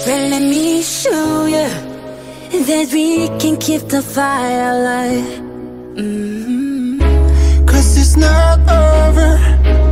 Well, let me show you that we can keep the fire alive. Cause it's not over